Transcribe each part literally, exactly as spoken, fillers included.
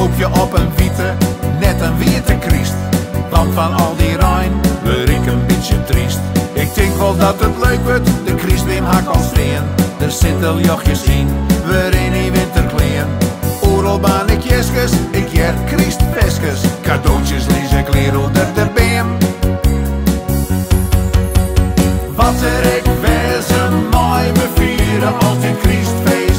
hoop je op een witte, net een witte Christ. Want van al die Rijn word ik een beetje triest. Ik denk wel dat het leuk wordt, de Christ Wim hak al steen. Er zitten jochjes in, waarin die winterkleen. Oeral baan ik jesjes, ik jer Christ veskes. Cadeautjes lees ik leer onder de beem. Wat er ik wezen mooi, we vieren altijd Christfeest.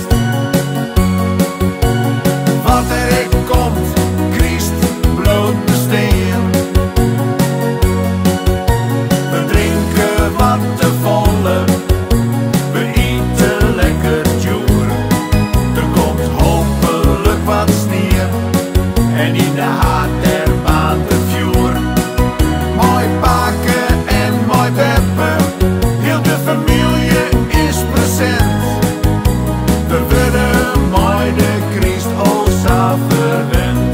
Wat er ik komt, Christ bloot besteen. We drinken wat te volle, we eten lekker duur. Er komt hopelijk wat sneeuw en in de haat der baan de vuur. Mooi pakken en mooi beppen, heel de familie is present. We worden mooi de Christ Osa verwend.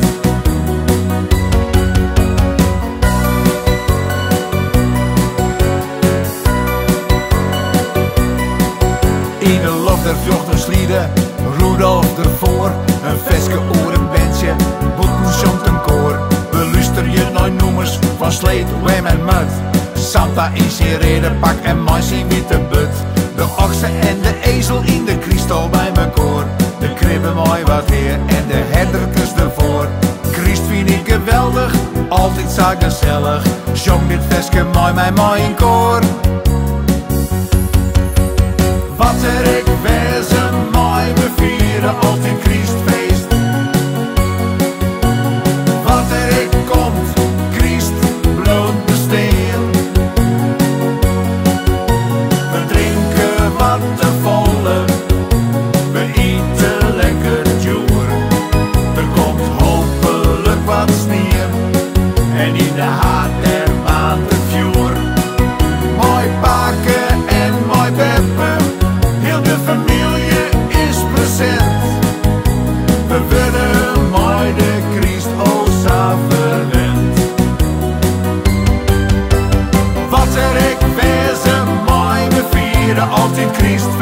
In de lof der vjochten slieden, Rudolf ervoor, een veske orenbandje, boeten zongt een koor. We luisteren je nooit noemers van Sleet, Wem en Mud. Santa in zijn redenpak en mais in witte but. De oksen en de ezel in de kristal bij mekaar. De kribben mooi wat heer en de herderkes ervoor. Christ vind ik geweldig, altijd zo gezellig. Zong dit veske mooi, mij mooi in koor. Wat er ik wezen mooi, we vieren altijd Christfeest. Wat er ik komt, Christ bloot besteen. We drinken wat te volle, we eten lekker duur. Er komt hopelijk wat sneeuw en in de haat der baan de vuur. Mooi pakken en mooi beppen, heel de familie is present. We worden mooi de Christ Osa verwend. Wat er ik wezen mooi, we vieren altijd Christ.